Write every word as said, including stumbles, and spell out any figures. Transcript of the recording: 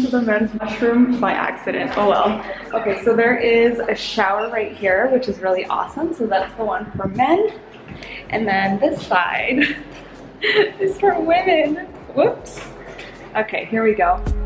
into the men's mushroom by accident. Oh well. Okay, so there is a shower right here, which is really awesome. So that's the one for men. And then this side is for women. Whoops. Okay, here we go.